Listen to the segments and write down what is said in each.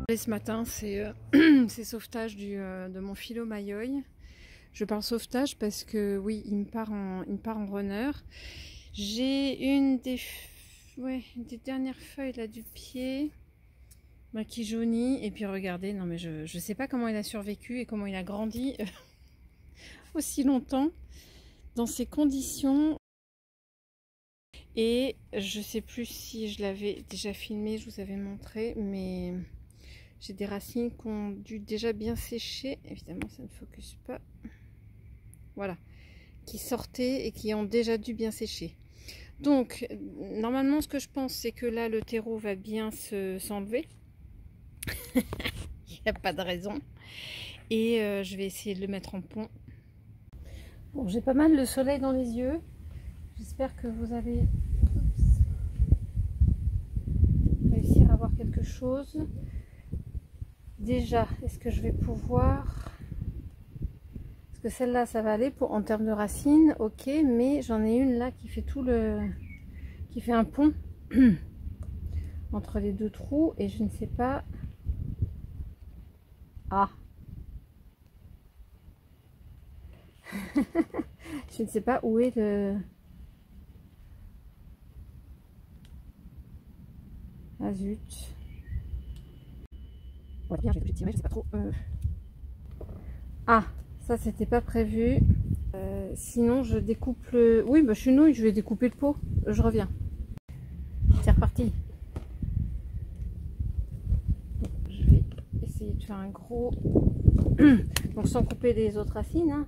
Et ce matin, c'est sauvetage de mon philo Mayoi. Je parle sauvetage parce que oui, il me part en runner. J'ai une des dernières feuilles là du pied qui jaunit. Et puis regardez, non mais je sais pas comment il a survécu et comment il a grandi aussi longtemps dans ces conditions. Et je sais plus si je l'avais déjà filmé, je vous avais montré, mais j'ai des racines qui ont dû déjà bien sécher. Évidemment, ça ne focus pas. Voilà. Qui sortaient et qui ont déjà dû bien sécher. Donc, normalement, ce que je pense, c'est que là, le terreau va bien s'enlever. Il n'y a pas de raison. Et je vais essayer de le mettre en pont. Bon, j'ai pas mal le soleil dans les yeux. J'espère que vous allez réussir à voir quelque chose. Déjà, est-ce que je vais pouvoir... Parce que celle-là, ça va aller en termes de racines, ok, mais j'en ai une là qui fait qui fait un pont entre les deux trous et je ne sais pas... Ah je ne sais pas où est le... Ah zut. Ouais, bien, j'ai tiré, je sais pas trop. Ah, ça c'était pas prévu. Sinon je découpe le... Oui, bah, je suis nouille, je vais découper le pot. Je reviens. C'est reparti. Je vais essayer de faire un gros... Donc sans couper les autres racines. Hein.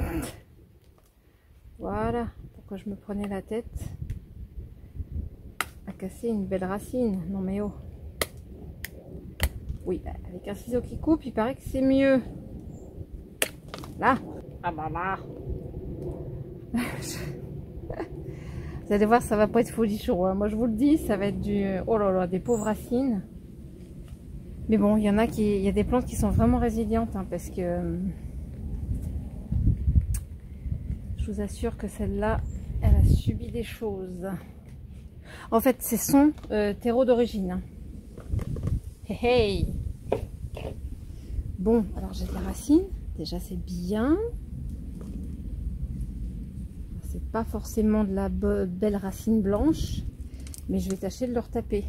Voilà. Pourquoi je me prenais la tête à casser une belle racine. Non mais oh. Oui, avec un ciseau qui coupe, il paraît que c'est mieux. Là. Ah bah là. Vous allez voir, ça va pas être folichon. Hein. Moi je vous le dis, ça va être du... Oh là là, des pauvres racines. Mais bon, il y a des plantes qui sont vraiment résilientes. Hein, parce que... je vous assure que celle-là, elle a subi des choses. En fait, c'est son terreau d'origine. Hein. Hey, hey. Bon, alors j'ai des racines. Déjà, c'est bien. C'est pas forcément de la belle racine blanche, mais je vais tâcher de le retaper.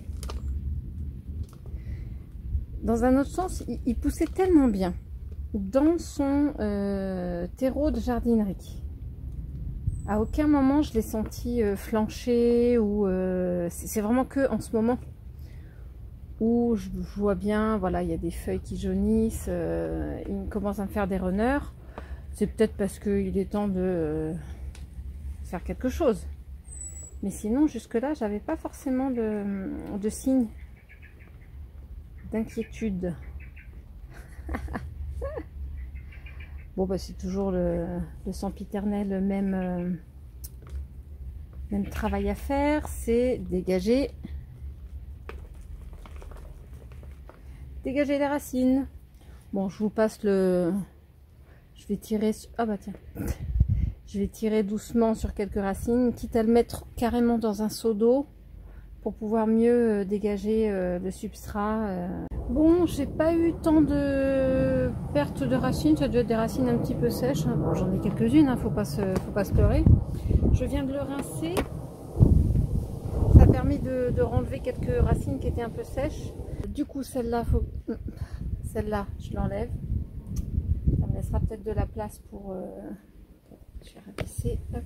Dans un autre sens, il poussait tellement bien dans son terreau de jardinerie. À aucun moment je l'ai senti flancher ou c'est vraiment que en ce moment où je vois bien, voilà, il y a des feuilles qui jaunissent, il commence à me faire des runners. C'est peut-être parce qu'il est temps de faire quelque chose. Mais sinon, jusque-là, j'avais pas forcément de signe d'inquiétude. Bon, bah, c'est toujours le sempiternel même travail à faire, c'est dégager les racines. Bon, je vous passe le... Je vais tirer... Ah bah tiens. Je vais tirer doucement sur quelques racines, quitte à le mettre carrément dans un seau d'eau pour pouvoir mieux dégager le substrat. Bon, j'ai pas eu tant de perte de racines, ça doit être des racines un petit peu sèches. Bon, j'en ai quelques-unes, hein, faut pas se leurrer. Je viens de le rincer. Ça a permis de renlever quelques racines qui étaient un peu sèches. Du coup, celle-là, je l'enlève. Ça me laissera peut-être de la place pour... Je vais rabaisser. Hop.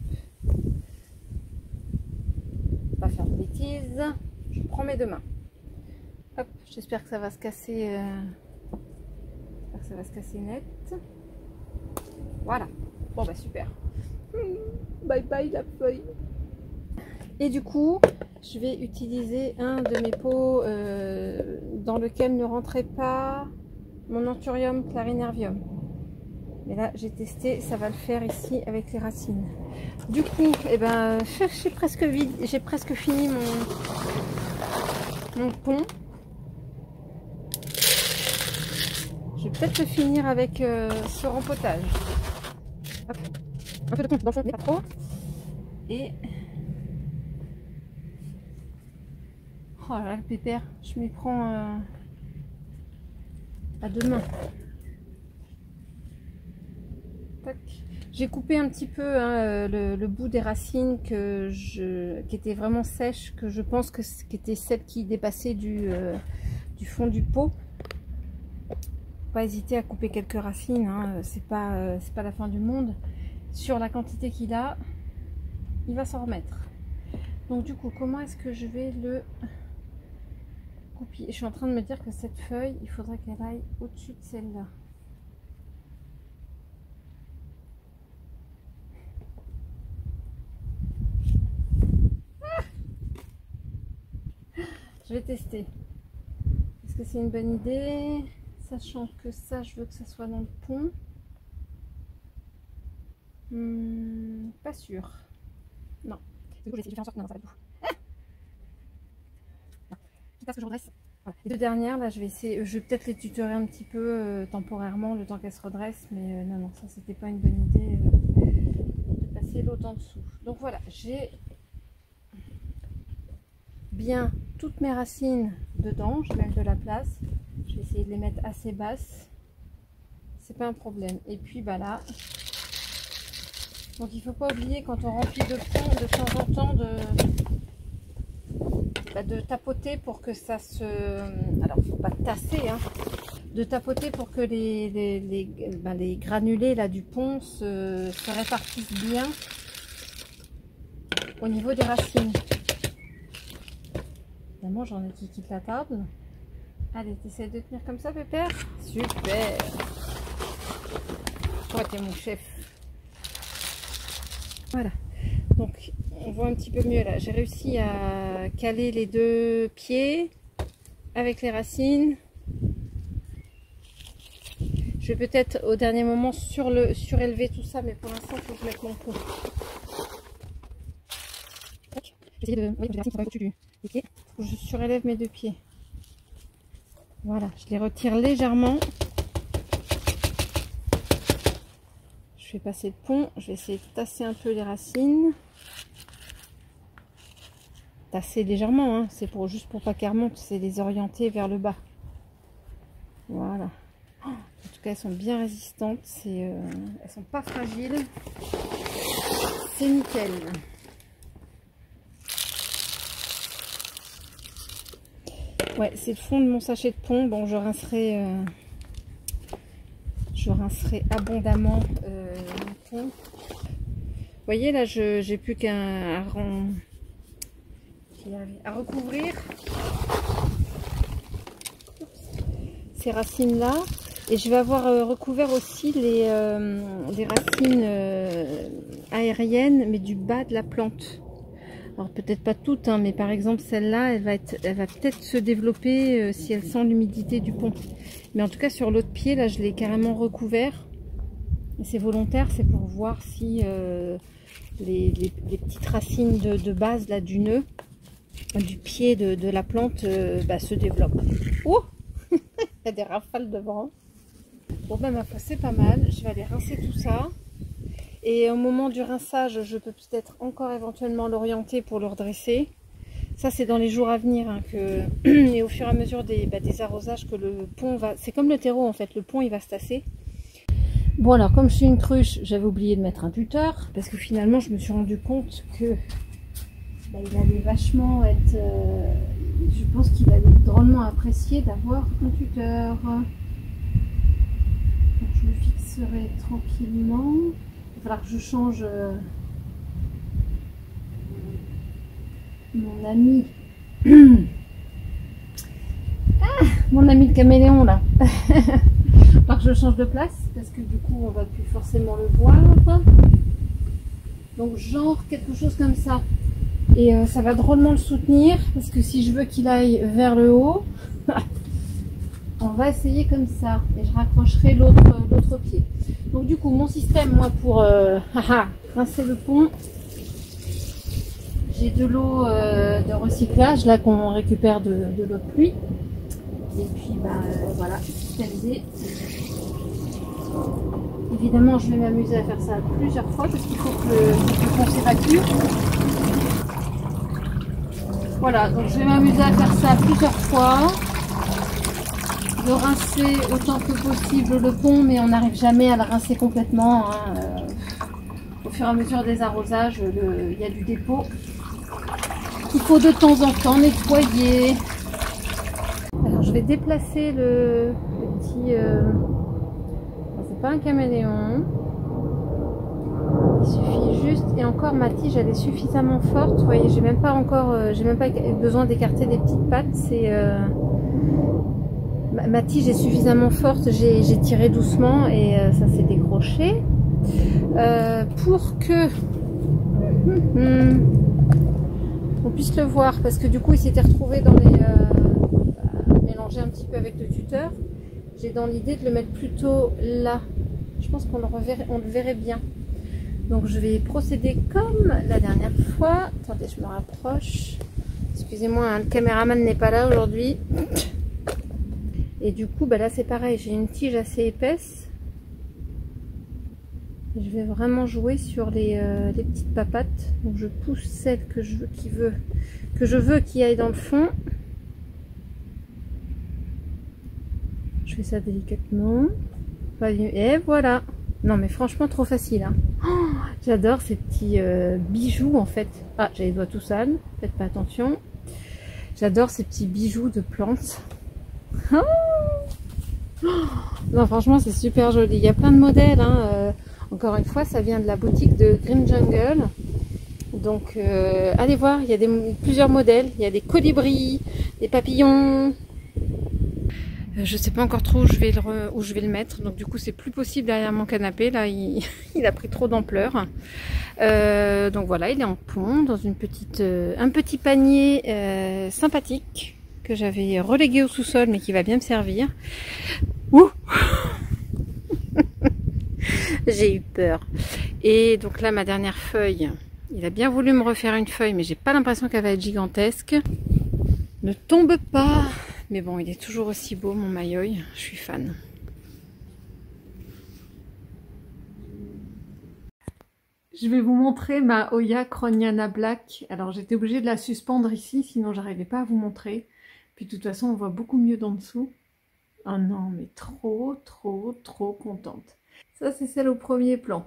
Pas faire de bêtises. Je prends mes deux mains. Hop. J'espère que ça va se casser. J'espère que ça va se casser net. Voilà. Bon bah super. Bye bye la feuille. Et du coup, je vais utiliser un de mes pots dans lequel ne rentrait pas mon Anthurium clarinervium. Mais là, j'ai testé, ça va le faire ici avec les racines. Du coup, eh ben, j'ai presque fini mon pont. Je vais peut-être le finir avec ce rempotage. Hop. Un peu de compte dans le fond, mais pas trop. Et... Oh là là, le pépère, je m'y prends À demain. J'ai coupé un petit peu hein, le bout des racines qui étaient vraiment sèches, que je pense que c'était celles qui dépassaient du fond du pot. Pas hésiter à couper quelques racines, hein, c'est pas la fin du monde. Sur la quantité qu'il a, il va s'en remettre. Donc du coup, comment est-ce que je vais le couper? Je suis en train de me dire que cette feuille, il faudrait qu'elle aille au-dessus de celle-là. Je vais tester. Est-ce que c'est une bonne idée? Sachant que ça, je veux que ça soit dans le pont. Pas sûr. Non. Du coup, je vais faire en sorte que non, ça va tout. Quitte à ce que je redresse. Voilà. Les deux dernières, là, je vais essayer. Je vais peut-être les tutorer un petit peu temporairement, le temps qu'elles se redressent. Mais non, non, ça, c'était pas une bonne idée de passer l'autre en dessous. Donc voilà, j'ai bien toutes mes racines dedans. Je mets de la place. Je vais essayer de les mettre assez basses. C'est pas un problème. Et puis bah là. Donc il faut pas oublier quand on remplit de fond de temps en temps de tapoter pour que ça se. Alors faut pas tasser, hein. De tapoter pour que les granulés là du pont se répartissent bien au niveau des racines. Évidemment j'en ai qui quittent la table. Allez, t'essaies de tenir comme ça, Pépère? Super! Toi, t'es mon chef. Voilà. Donc, on voit un petit peu mieux là. J'ai réussi à caler les deux pieds avec les racines. Je vais peut-être au dernier moment surélever tout ça, mais pour l'instant, il faut que je mette mon pot. Je vais essayer de. Oui, j'ai les racines qui sont au-dessus des pieds. Il faut que je surélève mes deux pieds. Voilà, je les retire légèrement. Je vais passer le pont. Je vais essayer de tasser un peu les racines. Tasser légèrement, hein. C'est juste pour pas qu'elles remontent, c'est les orienter vers le bas. Voilà. En tout cas, elles sont bien résistantes. Elles sont pas fragiles. C'est nickel. Ouais, c'est le fond de mon sachet de pont. Bon, je rincerai abondamment mon pont. Vous voyez, là, j'ai plus qu'à recouvrir ces racines-là. Et je vais avoir recouvert aussi les racines aériennes, mais du bas de la plante. Alors peut-être pas toutes, hein, mais par exemple celle-là, elle va peut-être se développer si elle sent l'humidité du pont. Mais en tout cas sur l'autre pied, là je l'ai carrément recouvert. Et c'est volontaire, c'est pour voir si les petites racines de base là, du nœud, du pied de la plante se développent. Oh il y a des rafales de vent. Bon ben ma foi, c'est pas mal, je vais aller rincer tout ça. Et au moment du rinçage, je peux peut-être encore éventuellement l'orienter pour le redresser. Ça, c'est dans les jours à venir. Hein, et au fur et à mesure des arrosages, que le pont va... C'est comme le terreau, en fait. Le pont, il va se tasser. Bon, alors, comme je suis une cruche, j'avais oublié de mettre un tuteur. Parce que finalement, je me suis rendu compte que... il allait vachement être... je pense qu'il allait être drôlement apprécié d'avoir un tuteur. Donc, je le fixerai tranquillement. Il va falloir que je change mon ami mon ami le caméléon là. Il va falloir que je change de place parce que du coup on va plus forcément le voir, donc genre quelque chose comme ça, et ça va drôlement le soutenir parce que si je veux qu'il aille vers le haut on va essayer comme ça, et je raccrocherai l'autre pied. Donc du coup mon système, moi, pour rincer le pont, j'ai de l'eau de recyclage là qu'on récupère de l'eau de pluie, et puis voilà, systémisé. Évidemment je vais m'amuser à faire ça plusieurs fois parce qu'il faut que le pont s'évacue. Voilà, donc je vais m'amuser à faire ça plusieurs fois. de rincer autant que possible le pont, mais on n'arrive jamais à le rincer complètement. Hein. Au fur et à mesure des arrosages, il y a du dépôt qu'il faut de temps en temps nettoyer. Alors je vais déplacer le petit... c'est pas un caméléon. Il suffit juste... Et encore ma tige elle est suffisamment forte. Vous voyez, j'ai même pas besoin d'écarter des petites pattes. C'est... Ma tige est suffisamment forte, j'ai tiré doucement et ça s'est décroché. Pour que on puisse le voir, parce que du coup il s'était retrouvé dans les mélangé un petit peu avec le tuteur. J'ai dans l'idée de le mettre plutôt là. Je pense qu'on le verrait bien. Donc je vais procéder comme la dernière fois. Attendez, je me rapproche. Excusez-moi, hein, le caméraman n'est pas là aujourd'hui. Et du coup, bah là c'est pareil, j'ai une tige assez épaisse. Je vais vraiment jouer sur les petites papates. Donc je pousse celle que je veux qui aille dans le fond. Je fais ça délicatement. Et voilà. Non mais franchement trop facile. Hein. Oh, j'adore ces petits bijoux en fait. Ah, j'ai les doigts tout sales, faites pas attention. J'adore ces petits bijoux de plantes. Oh, non franchement c'est super joli. Il y a plein de modèles. Hein. Encore une fois, ça vient de la boutique de Green Jungle. Donc allez voir, il y a plusieurs modèles. Il y a des colibris, des papillons. Je sais pas encore trop où je vais le mettre. Donc du coup c'est plus possible derrière mon canapé. Là il a pris trop d'ampleur. Donc voilà, il est en pont dans un petit panier sympathique que j'avais relégué au sous-sol mais qui va bien me servir. Ouh. J'ai eu peur. Et donc là ma dernière feuille, il a bien voulu me refaire une feuille mais j'ai pas l'impression qu'elle va être gigantesque. Ne tombe pas. Mais bon, il est toujours aussi beau mon Mayoi, je suis fan. Je vais vous montrer ma Hoya Croniana Black. Alors j'étais obligée de la suspendre ici, sinon j'arrivais pas à vous montrer. Puis de toute façon on voit beaucoup mieux d'en dessous. Oh non, mais trop contente. Ça c'est celle au premier plan.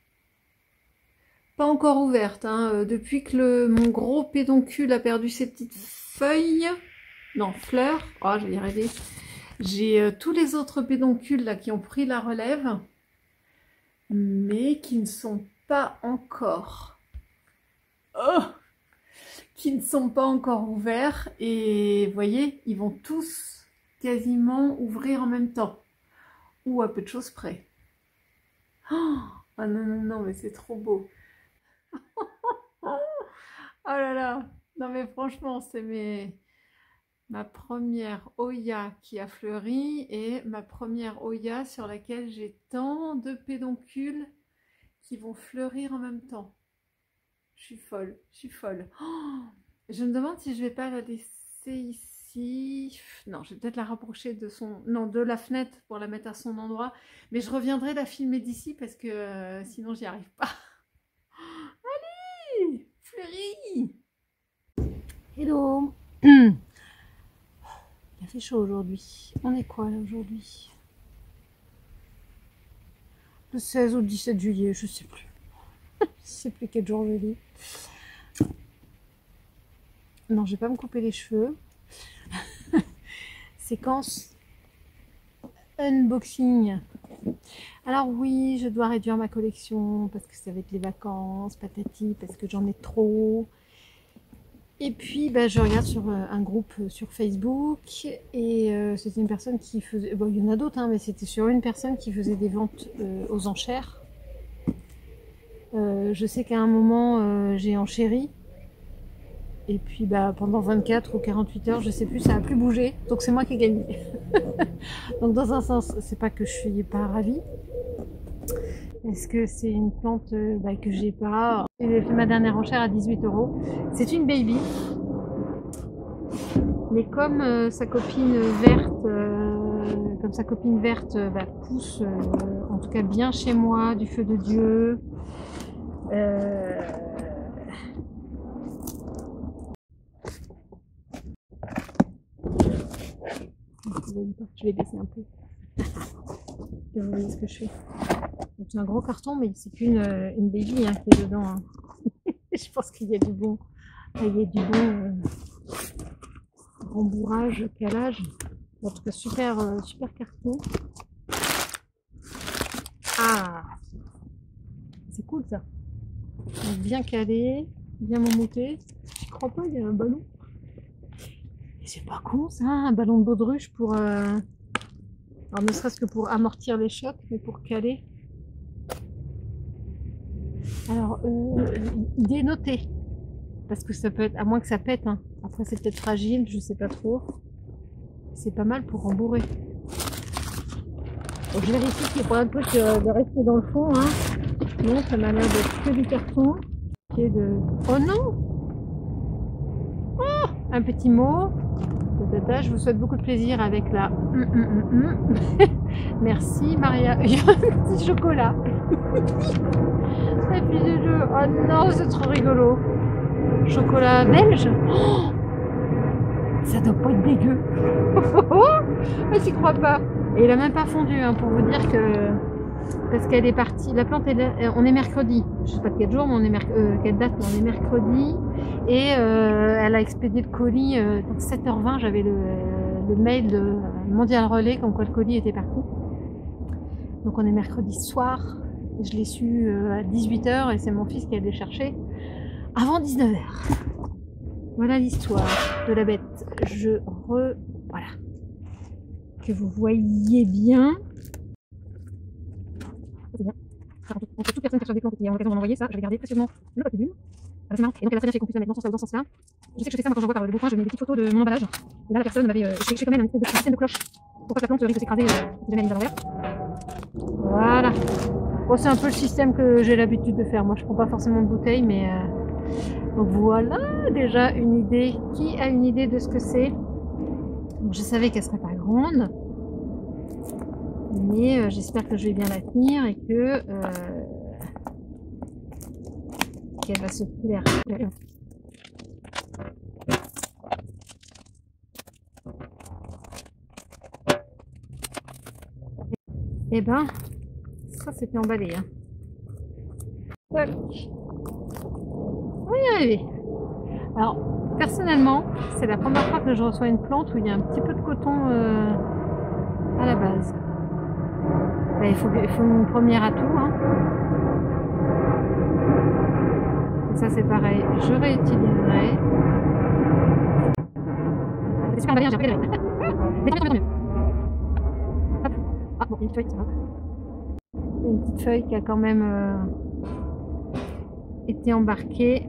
Pas encore ouverte, hein. Depuis que mon gros pédoncule a perdu ses petites feuilles. Non, fleurs. Oh, je vais y arriver. J'ai tous les autres pédoncules là qui ont pris la relève, mais qui ne sont pas encore. Oh, qui ne sont pas encore ouverts. Et vous voyez, ils vont tous quasiment ouvrir en même temps. Ou à peu de choses près. Oh non, mais c'est trop beau. Oh là là. Non mais franchement, c'est ma première Hoya qui a fleuri et ma première Hoya sur laquelle j'ai tant de pédoncules qui vont fleurir en même temps. Je suis folle, je suis folle. Oh, je me demande si je vais pas la laisser ici. Non, je vais peut-être la rapprocher de la fenêtre pour la mettre à son endroit. Mais je reviendrai la filmer d'ici parce que sinon j'y arrive pas. Allez, fleuris. Hello. Il a fait chaud aujourd'hui. On est quoi là aujourd'hui? Le 16 ou le 17 juillet, je sais plus. Je sais plus quel jour je lis. Non, je vais pas me couper les cheveux. Séquence unboxing. Alors oui, je dois réduire ma collection parce que ça va être les vacances, patati, parce que j'en ai trop. Et puis bah, je regarde sur un groupe sur Facebook et c'était une personne qui faisait, bon il y en a d'autres hein, mais c'était sur une personne qui faisait des ventes aux enchères. Je sais qu'à un moment j'ai enchéri et puis bah, pendant 24 ou 48 heures, je sais plus, ça a plus bougé, donc c'est moi qui ai gagné. Donc dans un sens, c'est pas que je suis pas ravie. Est-ce que c'est une plante que j'ai pas? J'ai fait ma dernière enchère à 18 €. C'est une baby. Mais comme sa copine verte, pousse en tout cas bien chez moi, du feu de Dieu. Je vais baisser un peu. Et vous voyez ce que je fais. C'est un gros carton, mais c'est qu'une baby hein, qui est dedans. Hein. Je pense qu'il y a du bon, rembourrage, calage. En tout cas, super carton. Ah, c'est cool ça. Bien calé, bien mammouté. Je crois pas, il y a un ballon. Et c'est pas con ça, un ballon de baudruche pour. Alors, ne serait-ce que pour amortir les chocs, mais pour caler. Alors, idée notée. Parce que ça peut être, à moins que ça pète. Hein. Après, c'est peut-être fragile, je sais pas trop. C'est pas mal pour rembourrer. Donc, je vérifie qu'il n'y a pas un truc de rester dans le fond. Hein. Non, ça m'a l'air d'être que du carton. Qui est de... Oh non! Oh, un petit mot. Je vous souhaite beaucoup de plaisir avec la... Merci Maria. Il y a un petit chocolat. Et puis du jeu. Oh non, c'est trop rigolo. Chocolat belge. Oh, ça doit pas être dégueu. Je s'y crois pas. Et il a même pas fondu hein, pour vous dire que... Parce qu'elle est partie, la plante, on est mercredi. Je sais pas de quel jour, mais on est quelle date, mais on est mercredi. Et elle a expédié le colis. Donc 7h20, j'avais le mail de Mondial Relais comme quoi le colis était parti. Donc on est mercredi soir. Et je l'ai su à 18h et c'est mon fils qui allait chercher avant 19h. Voilà l'histoire de la bête. Voilà. Que vous voyez bien. C'est bien. Entre toute personne qui recherche des plantes et qui a l'occasion d'en envoyer ça, je vais garder précieusement le papier bulle. C'est marrant. Et donc elle a très bien fait qu'on puisse la mettre dans ce sens-là. Je sais que je fais ça quand je vois par le bon coin, je mets des petites photos de mon emballage. Et là la personne m'avait. Je fais quand même un petit système de cloche pour pas que la plante risque de s'écraser si jamais elle est à l'envers. Voilà. Bon, c'est un peu le système que j'ai l'habitude de faire. Moi je prends pas forcément de bouteille, mais donc voilà déjà une idée. Qui a une idée de ce que c'est? Donc, je savais qu'elle serait pas grande. Mais j'espère que je vais bien la tenir et que qu'elle va se plaire. Et ben, ça c'était emballé. Hein. Voilà. On va y arriver. Alors, personnellement, c'est la première fois que je reçois une plante où il y a un petit peu de coton à la base. Ben, il faut une première atout. Hein. Et ça c'est pareil, je réutiliserai. C'est super emballé, j'ai appris les règles. Hop. Ah bon, il y a une petite feuille, ça va. Il y a une petite feuille qui a quand même été embarquée.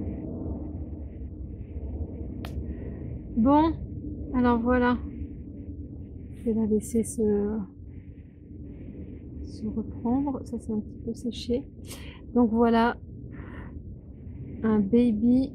Bon, alors voilà. Je vais la laisser se reprendre. Ça c'est un petit peu séché. Donc voilà. Un baby.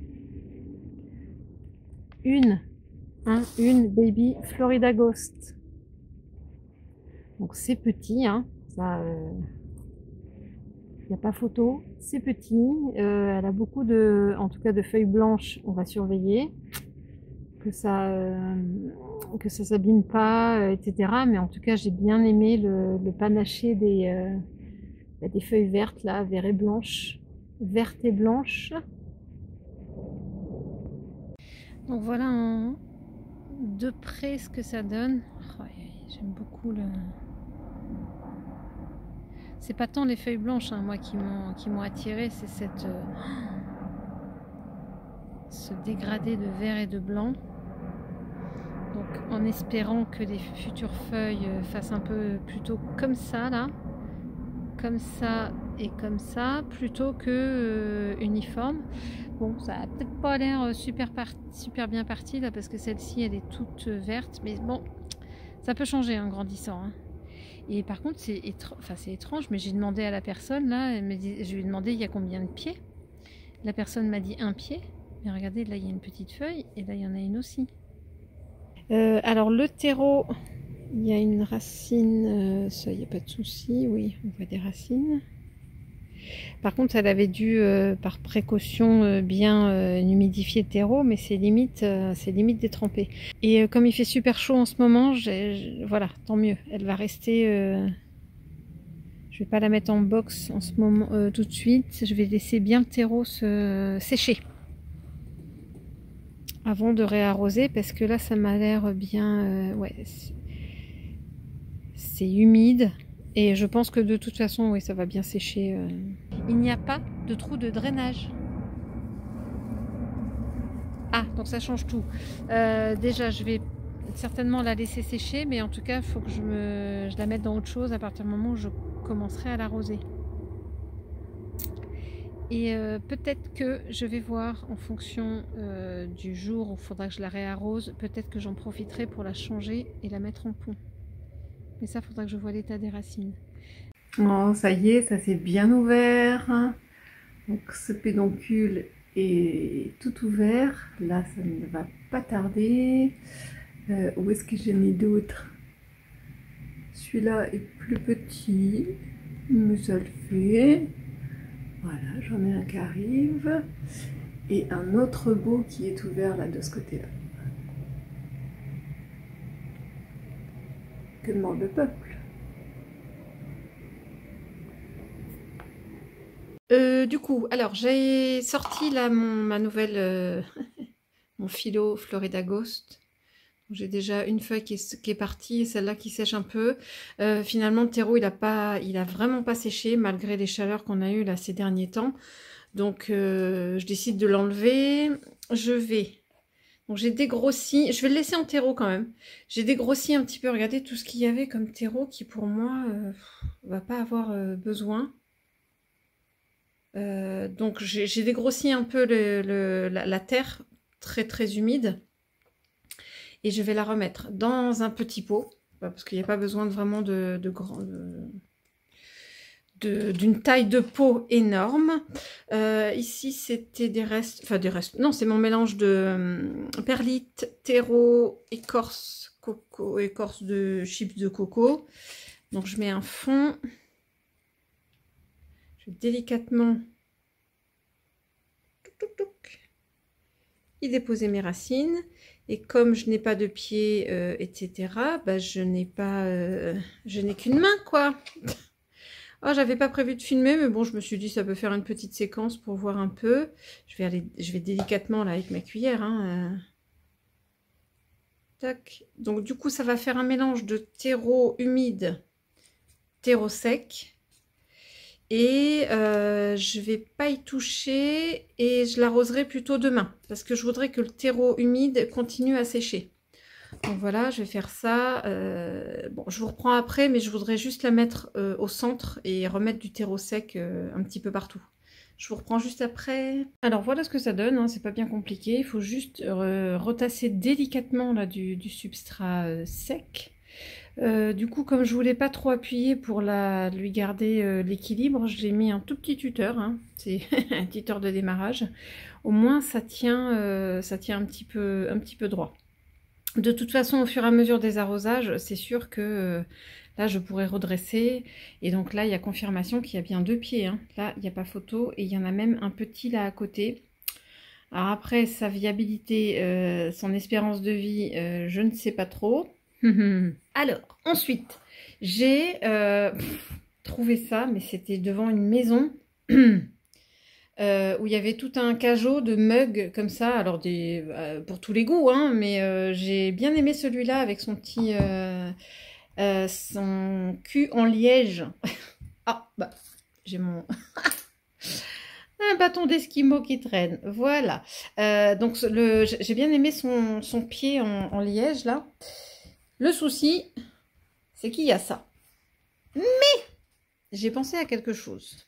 Une baby Florida Ghost. Donc c'est petit, hein. Ça, il n'y a pas photo. C'est petit. Elle a beaucoup en tout cas de feuilles blanches. On va surveiller que ça s'abîme pas, etc. Mais en tout cas, j'ai bien aimé le panaché des feuilles vertes là, vertes et blanches. Donc voilà de près ce que ça donne. Oh, j'aime beaucoup le... C'est pas tant les feuilles blanches hein, moi qui m'ont attiré, c'est ce dégradé de vert et de blanc. Donc en espérant que les futures feuilles fassent un peu plutôt comme ça là, comme ça et comme ça, plutôt que uniforme. Bon, ça a peut-être pas l'air super bien parti là parce que celle-ci elle est toute verte, mais bon, ça peut changer en grandissant. Hein. Et par contre, c'est étrange, mais j'ai demandé à la personne là, je lui ai demandé il y a combien de pieds. La personne m'a dit 1 pied, mais regardez là il y a une petite feuille et là il y en a une aussi. Alors le terreau, il y a une racine, ça il n'y a pas de souci, oui, on voit des racines. Par contre, elle avait dû, par précaution, bien humidifier le terreau, mais c'est limite détrempé. Et comme il fait super chaud en ce moment, voilà, tant mieux. Elle va rester... je vais pas la mettre en box en ce moment tout de suite. Je vais laisser bien le terreau se sécher avant de réarroser, parce que là, ça m'a l'air bien... ouais, c'est humide. Et je pense que de toute façon, oui, ça va bien sécher. Il n'y a pas de trou de drainage. Ah, donc ça change tout. Déjà, je vais certainement la laisser sécher, mais en tout cas, il faut que je la mette dans autre chose à partir du moment où je commencerai à l'arroser. Et peut-être que je vais voir en fonction du jour où il faudra que je la réarrose. Peut-être que j'en profiterai pour la changer et la mettre en pont. Mais ça, il faudra que je voie l'état des racines. Oh, ça y est, ça s'est bien ouvert. Donc ce pédoncule est tout ouvert. Là, ça ne va pas tarder. Où est-ce que j'en ai d'autres? Celui-là est plus petit, mais ça le fait. Voilà, j'en ai un qui arrive. Et un autre beau qui est ouvert là de ce côté-là. Que demande le peuple? Du coup, alors j'ai sorti là ma nouvelle, mon philo Florida Ghost. J'ai déjà une feuille qui est partie, celle-là qui sèche un peu. Finalement, le terreau, il a vraiment pas séché malgré les chaleurs qu'on a eues là ces derniers temps. Donc, je décide de l'enlever. Donc j'ai dégrossi, je vais le laisser en terreau quand même. J'ai dégrossi un petit peu, regardez tout ce qu'il y avait comme terreau qui pour moi va pas avoir besoin. Donc j'ai dégrossi un peu la terre très très humide. Et je vais la remettre dans un petit pot, parce qu'il n'y a pas besoin vraiment d'une taille de pot énorme. Ici, c'était des restes, non, c'est mon mélange de perlite, terreau, écorce de chips de coco. Donc, je mets un fond. Je vais délicatement y déposer mes racines. Et comme je n'ai pas de pied, etc., bah, je n'ai qu'une main, quoi. Oh, j'avais pas prévu de filmer, mais bon, je me suis dit, ça peut faire une petite séquence pour voir un peu. Je vais délicatement, là, avec ma cuillère. Hein, Tac. Donc, du coup, ça va faire un mélange de terreau humide, terreau sec. Et je vais pas y toucher et je l'arroserai plutôt demain parce que je voudrais que le terreau humide continue à sécher. Donc voilà, je vais faire ça. Bon, je vous reprends après, mais je voudrais juste la mettre au centre et remettre du terreau sec un petit peu partout. Je vous reprends juste après. Alors voilà ce que ça donne, hein, c'est pas bien compliqué. Il faut juste retasser délicatement là, du substrat sec. Du coup, comme je voulais pas trop appuyer pour lui garder l'équilibre, je l'ai mis un tout petit tuteur, hein. C'est un tuteur de démarrage. Au moins, ça tient un petit peu droit. De toute façon, au fur et à mesure des arrosages, c'est sûr que là, je pourrais redresser. Et donc là, il y a confirmation qu'il y a bien 2 pieds. Hein. Là, il n'y a pas photo. Et il y en a même un petit là à côté. Alors après, sa viabilité, son espérance de vie, je ne sais pas trop. Alors, ensuite, j'ai trouvé ça, mais c'était devant une maison où il y avait tout un cajot de mugs comme ça, alors pour tous les goûts, hein, mais j'ai bien aimé celui-là avec son petit son cul en liège. Ah, bah, j'ai mon un bâton d'esquimau qui traîne, voilà. Donc j'ai bien aimé son pied en liège là. Le souci, c'est qu'il y a ça. Mais j'ai pensé à quelque chose.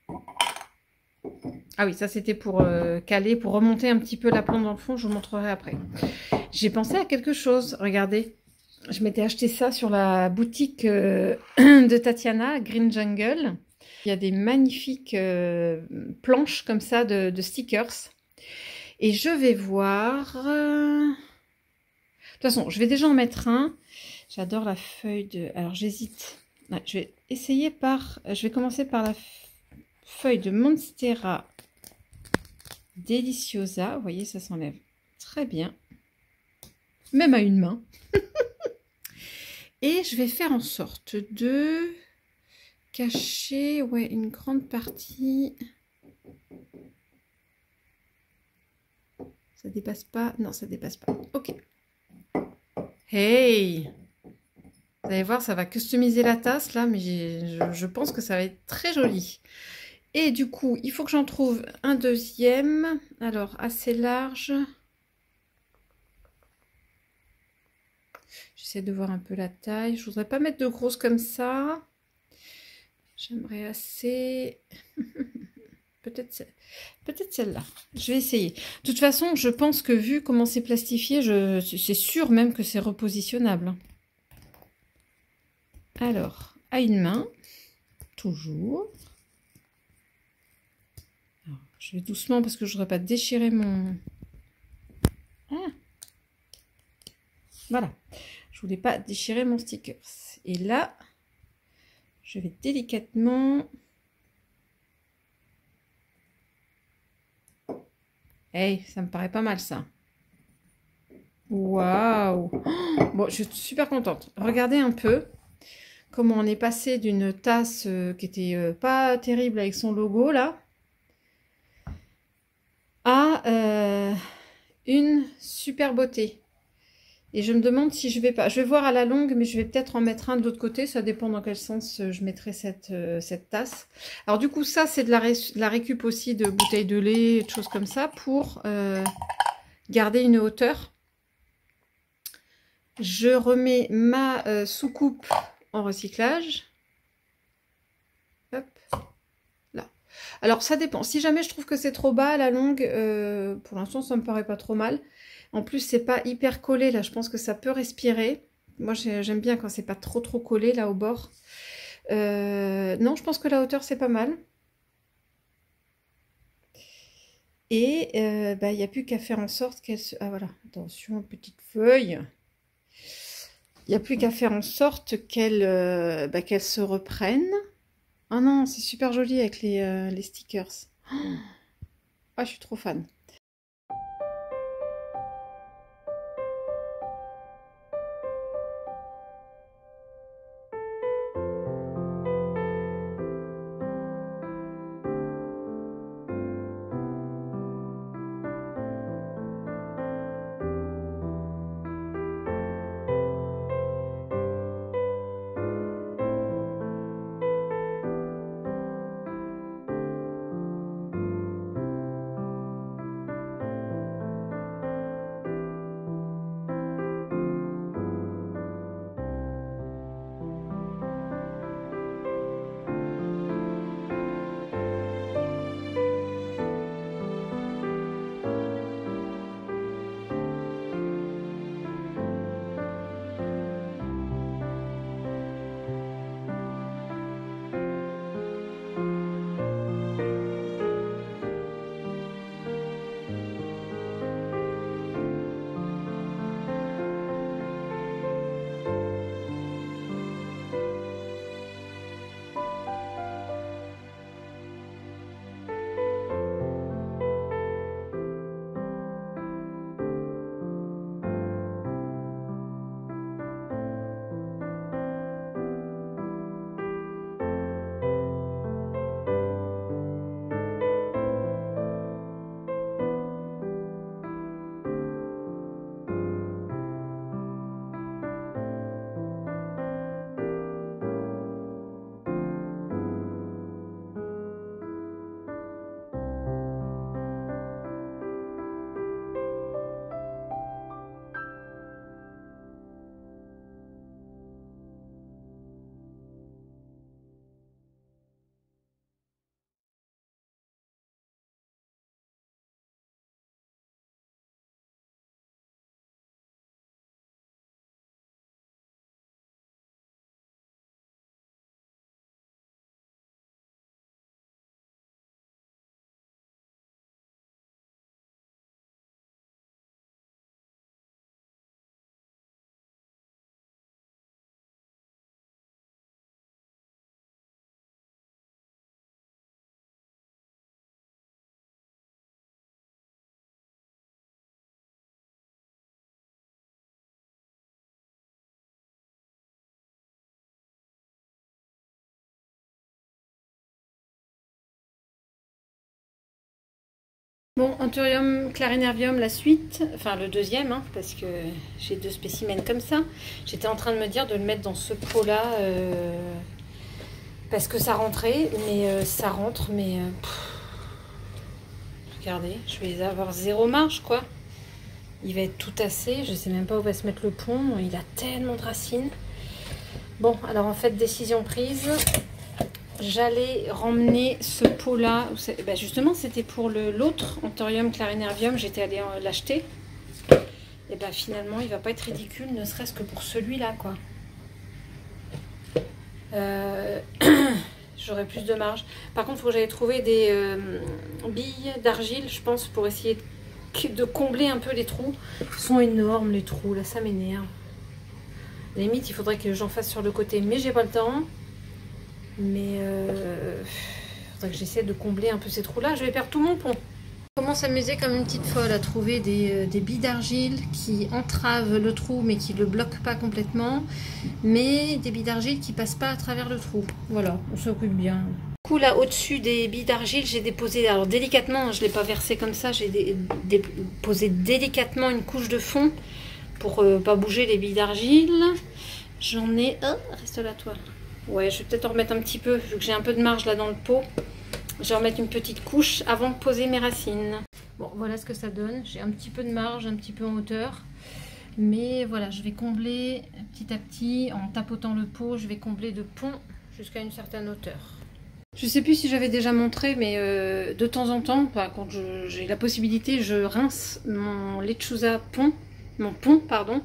Ah oui, ça c'était pour caler, pour remonter un petit peu la plante dans le fond, je vous montrerai après. J'ai pensé à quelque chose, regardez. Je m'étais acheté ça sur la boutique de Tatiana, Green Jungle. Il y a des magnifiques planches comme ça de stickers. Et je vais voir... De toute façon, je vais déjà en mettre un. J'adore la feuille de... Alors, j'hésite. Ouais, je vais commencer par feuille de Monstera Deliciosa. Vous voyez, ça s'enlève très bien. Même à une main. Et je vais faire en sorte de cacher une grande partie. Ça dépasse pas? Non, ça dépasse pas. Ok. Hey! Vous allez voir, ça va customiser la tasse là, mais je pense que ça va être très joli. Et du coup, il faut que j'en trouve un deuxième. Alors, assez large. J'essaie de voir un peu la taille. Je voudrais pas mettre de grosses comme ça. J'aimerais assez... peut-être celle-là. Je vais essayer. De toute façon, je pense que vu comment c'est plastifié, c'est sûr même que c'est repositionnable. Alors, à une main, toujours. Alors, je vais doucement parce que je ne voudrais pas déchirer mon... Ah. Voilà. Je voulais pas déchirer mon sticker. Et là, je vais délicatement... Hey, ça me paraît pas mal ça. Waouh! Bon, je suis super contente. Regardez un peu comment on est passé d'une tasse qui était pas terrible avec son logo là à une super beauté. Et je me demande si je vais pas... Je vais voir à la longue, mais je vais peut-être en mettre un de l'autre côté. Ça dépend dans quel sens je mettrai cette tasse. Alors du coup, ça, c'est de la récup aussi de bouteilles de lait, de choses comme ça, pour garder une hauteur. Je remets ma soucoupe en recyclage. Hop, là. Alors, ça dépend. Si jamais je trouve que c'est trop bas à la longue, pour l'instant, ça me paraît pas trop mal. En plus, c'est pas hyper collé, là. Je pense que ça peut respirer. Moi, j'aime bien quand c'est pas trop collé, là, au bord. Non, je pense que la hauteur, c'est pas mal. Et il n'y a plus qu'à faire en sorte qu'elle se... Ah, voilà. Attention, petite feuille. Il n'y a plus qu'à faire en sorte qu'elle se reprenne. Oh non, c'est super joli avec les stickers. Ah, je suis trop fan. Bon, Anthurium clarinervium, la suite, enfin le deuxième, hein, parce que j'ai 2 spécimens comme ça. J'étais en train de me dire de le mettre dans ce pot-là, parce que ça rentrait, mais ça rentre, mais... regardez, je vais avoir 0 marge, quoi. Il va être tout tassé, je sais même pas où va se mettre le pont, il a tellement de racines. Bon, alors en fait, décision prise. J'allais ramener ce pot-là. Ben justement, c'était pour l'autre Anthurium clarinervium. J'étais allée l'acheter. Et ben finalement, il va pas être ridicule, ne serait-ce que pour celui-là, quoi. J'aurais plus de marge. Par contre, il faut que j'aille trouver des billes d'argile, je pense, pour essayer de combler un peu les trous. Ils sont énormes, les trous, là, ça m'énerve. À la limite, il faudrait que j'en fasse sur le côté, mais j'ai pas le temps. Mais faudrait que j'essaie de combler un peu ces trous-là. Je vais perdre tout mon pont. Je commence à m'amuser comme une petite folle à trouver des billes d'argile qui entravent le trou mais qui ne le bloquent pas complètement. Mais des billes d'argile qui passent pas à travers le trou. Voilà, on s'occupe bien. Du coup, là, au-dessus des billes d'argile, j'ai déposé, alors délicatement, je ne l'ai pas versé comme ça, j'ai déposé délicatement une couche de fond pour pas bouger les billes d'argile. J'en ai... Oh, reste là, toi. Ouais, je vais peut-être en remettre un petit peu, vu que j'ai un peu de marge là dans le pot. Je vais en mettre une petite couche avant de poser mes racines. Bon, voilà ce que ça donne. J'ai un petit peu de marge, un petit peu en hauteur. Mais voilà, je vais combler petit à petit, en tapotant le pot, je vais combler de pont jusqu'à une certaine hauteur. Je sais plus si j'avais déjà montré, mais de temps en temps, quand j'ai la possibilité, je rince mon lechuza pont, mon pont, pardon.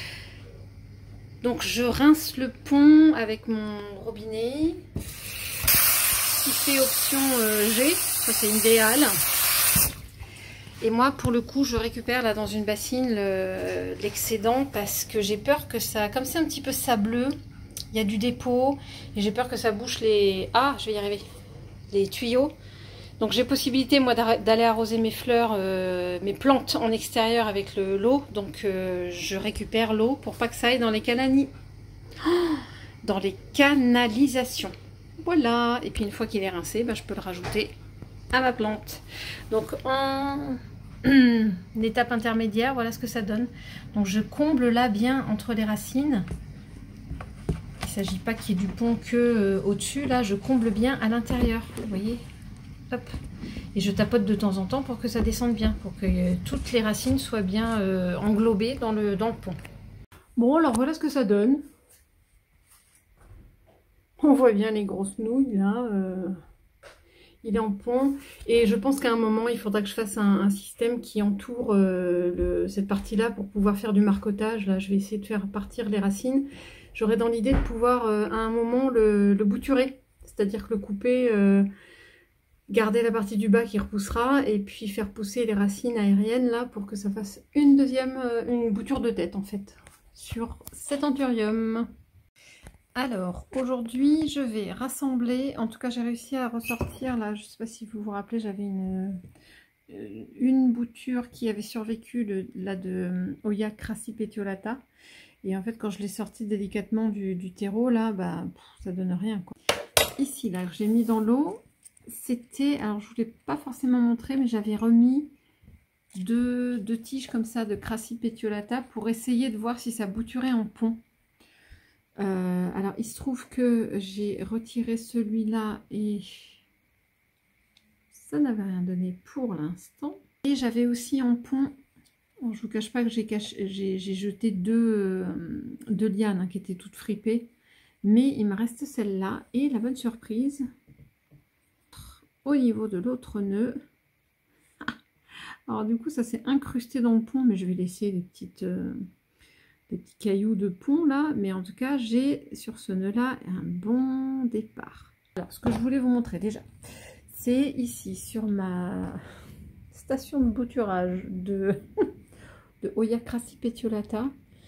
Donc je rince le pont avec mon robinet, qui fait option G, ça c'est idéal. Et moi pour le coup je récupère là dans une bassine l'excédent parce que j'ai peur que ça, comme c'est un petit peu sableux, il y a du dépôt et j'ai peur que ça bouche les... Ah, je vais y arriver, les tuyaux. Donc j'ai possibilité moi d'aller arroser mes fleurs, mes plantes en extérieur avec l'eau. Donc je récupère l'eau pour pas que ça aille dans les canalisations. Voilà. Et puis une fois qu'il est rincé, je peux le rajouter à ma plante. Donc en étape intermédiaire, voilà ce que ça donne. Donc je comble là bien entre les racines. Il ne s'agit pas qu'il y ait du pont que au-dessus. Là, je comble bien à l'intérieur. Vous voyez? Hop. Et je tapote de temps en temps pour que ça descende bien, pour que toutes les racines soient bien englobées dans le pont. Bon, alors voilà ce que ça donne. On voit bien les grosses nouilles là. Il est en pont. Et je pense qu'à un moment, il faudra que je fasse un système qui entoure cette partie-là pour pouvoir faire du marcotage. Là, je vais essayer de faire partir les racines. J'aurais dans l'idée de pouvoir à un moment le bouturer. C'est-à-dire que le couper... garder la partie du bas qui repoussera et puis faire pousser les racines aériennes là pour que ça fasse une bouture de tête en fait sur cet Anthurium. Alors aujourd'hui je vais rassembler, en tout cas j'ai réussi à ressortir là, je sais pas si vous vous rappelez, j'avais une bouture qui avait survécu de Hoya crassipetiolata et en fait quand je l'ai sortie délicatement du terreau là, ça donne rien quoi. Ici là j'ai mis dans l'eau. C'était, alors je ne vous l'ai pas forcément montré, mais j'avais remis deux tiges comme ça de crassipetiolata pour essayer de voir si ça bouturait en pont. Alors il se trouve que j'ai retiré celui-là et ça n'avait rien donné pour l'instant. Et j'avais aussi en pont, alors, je ne vous cache pas que j'ai jeté deux lianes qui étaient toutes fripées, mais il me reste celle-là et la bonne surprise. Au niveau de l'autre nœud, alors du coup ça s'est incrusté dans le pont, mais je vais laisser des petits cailloux de pont là, mais en tout cas j'ai sur ce nœud là un bon départ. Alors ce que je voulais vous montrer déjà, c'est ici sur ma station de bouturage de Hoya crassipetiolata.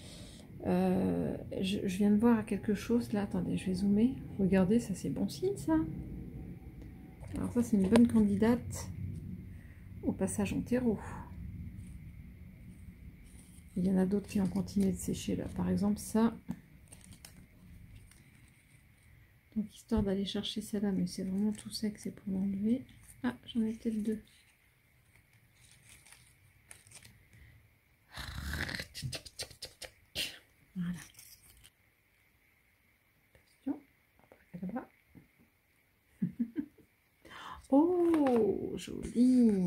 Je viens de voir quelque chose là, attendez je vais zoomer, regardez, ça c'est bon signe ça. Alors ça c'est une bonne candidate au passage en terreau. Il y en a d'autres qui ont continué de sécher là. Par exemple ça. Donc histoire d'aller chercher celle-là, mais c'est vraiment tout sec, c'est pour l'enlever. Ah, j'en ai peut-être deux. Oh, joli.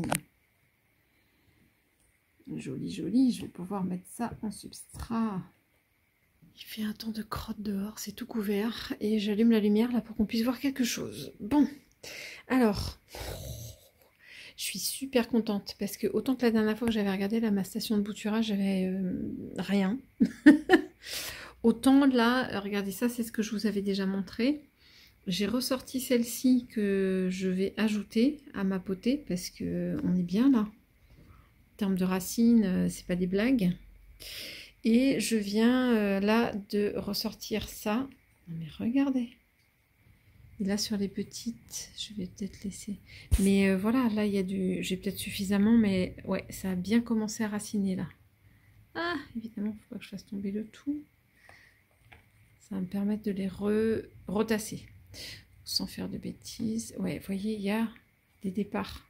Joli, joli. Je vais pouvoir mettre ça en substrat. Il fait un temps de crotte dehors, c'est tout couvert. Et j'allume la lumière là pour qu'on puisse voir quelque chose. Bon, alors, je suis super contente parce que autant que la dernière fois que j'avais regardé là, ma station de bouturage, j'avais rien. Autant là, regardez ça, c'est ce que je vous avais déjà montré. J'ai ressorti celle-ci que je vais ajouter à ma potée parce que on est bien là. En termes de racines, c'est pas des blagues. Et je viens là de ressortir ça. Mais regardez. Et là sur les petites, je vais peut-être laisser. Mais voilà, là il y a du... J'ai peut-être suffisamment, mais ouais, ça a bien commencé à raciner là. Ah, évidemment, il ne faut pas que je fasse tomber le tout. Ça va me permettre de les retasser. Sans faire de bêtises. Ouais, vous voyez, il y a des départs.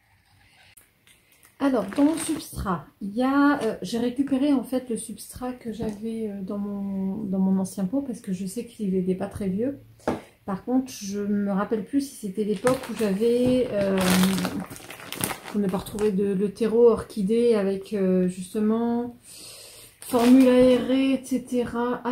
Alors, dans mon substrat, il y a... j'ai récupéré en fait le substrat que j'avais dans mon ancien pot parce que je sais qu'il n'était pas très vieux. Par contre, je ne me rappelle plus si c'était l'époque où j'avais... on n'a pas retrouvé le terreau orchidée avec justement formule aérée, etc.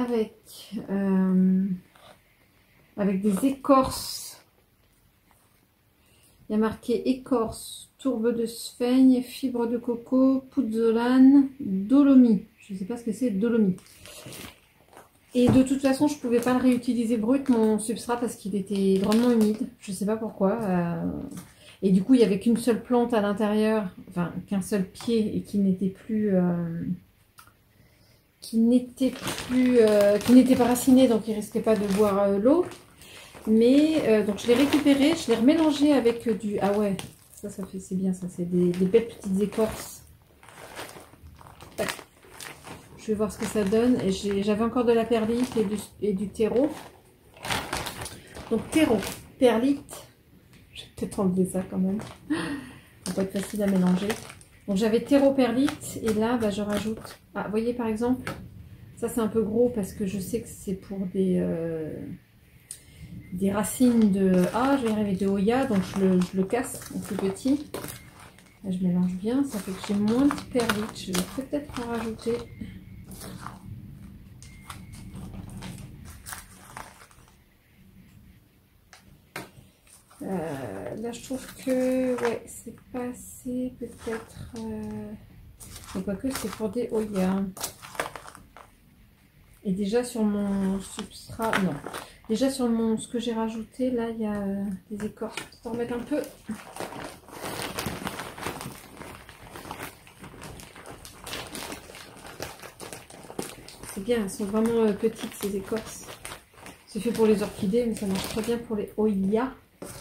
Avec des écorces. Il y a marqué écorce, tourbe de sphaigne, fibre de coco, pouzzolane, dolomie. Je ne sais pas ce que c'est, dolomie. Et de toute façon, je ne pouvais pas le réutiliser brut, mon substrat, parce qu'il était vraiment humide. Je ne sais pas pourquoi. Et du coup, il n'y avait qu'une seule plante à l'intérieur, enfin, qu'un seul pied, et qui n'était pas raciné, donc il ne risquait pas de boire l'eau. Mais donc je l'ai récupéré, je l'ai remélangé avec du... Ah ouais, ça fait, c'est bien ça, c'est des belles petites écorces. Je vais voir ce que ça donne. Et j'avais encore de la perlite et du terreau. Donc terreau, perlite. Je vais peut-être enlever ça quand même. Ça va pas être facile à mélanger. Donc j'avais terreau, perlite. Et là, bah, je rajoute... Ah, vous voyez par exemple, ça c'est un peu gros parce que je sais que c'est pour des racines de... Ah, je vais y arriver, de Hoya. Donc je le casse en plus petit. Là, je mélange bien. Ça fait que j'ai moins de perlite. Je vais peut-être en rajouter... là je trouve que ouais, c'est pas assez peut-être mais quoique c'est pour des Hoya. Et déjà sur mon substrat, non, déjà sur ce que j'ai rajouté là, il y a des écorces. Je vais en remettre un peu. C'est bien, elles sont vraiment petites ces écorces. C'est fait pour les orchidées, mais ça marche très bien pour les Hoya.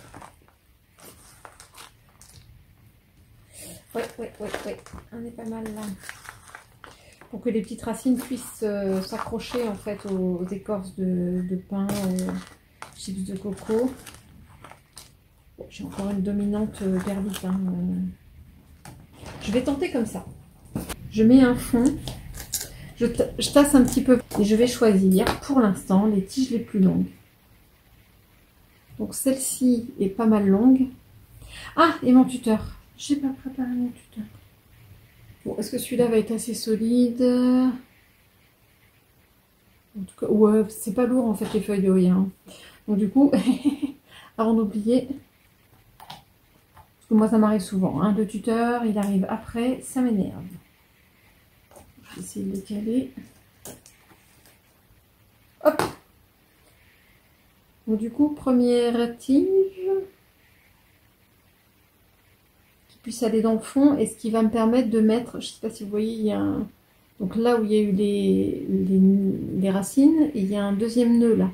Ouais, on est pas mal là. Pour que les petites racines puissent s'accrocher en fait aux écorces de pin, aux chips de coco. Bon, j'ai encore une dominante perlite. Hein. Je vais tenter comme ça. Je mets un fond. Je tasse un petit peu et je vais choisir pour l'instant les tiges les plus longues. Donc celle-ci est pas mal longue. Ah, et mon tuteur. J'ai pas préparé mon tuteur. Bon, est-ce que celui-là va être assez solide? En tout cas, ouais, c'est pas lourd en fait les feuilles de Hoya. Hein. Donc du coup, avant d'oublier, parce que moi ça m'arrive souvent, hein, le tuteur il arrive après, ça m'énerve. Je vais essayer de le caler. Hop! Donc du coup, première tige. Puisse aller dans le fond et ce qui va me permettre de mettre, je sais pas si vous voyez, il y a un, donc là où il y a eu les racines, il y a un deuxième nœud là